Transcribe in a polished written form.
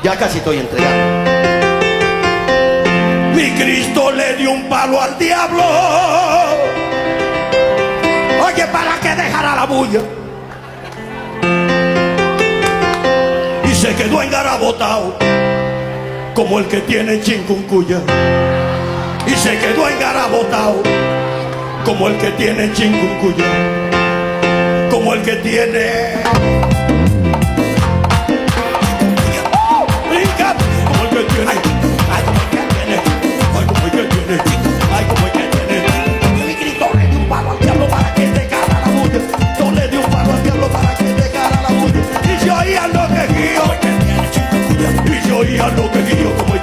Ya casi estoy entregando. Mi Cristo le dio un palo al diablo. Oye, para que dejara la bulla. Y se quedó engarabotado como el que tiene chikungunya. Y se quedó engarabotado como el que tiene chikungunya. Como el que tiene... brinca, como el que tiene... ay, como el que tiene... ay, como el que tiene... ay, como el que tiene... Mi Cristo le dio un palo al diablo para que dejara la bulla. Yo le di un palo al diablo para que dejara la bulla. Y se oían los quejíos. Y se oían los quejíos como